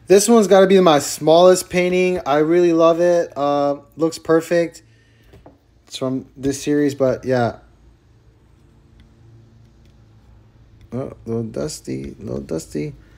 This one's got to be my smallest painting. I really love it. Looks perfect. It's from this series, but yeah. Oh, a little dusty, a little dusty.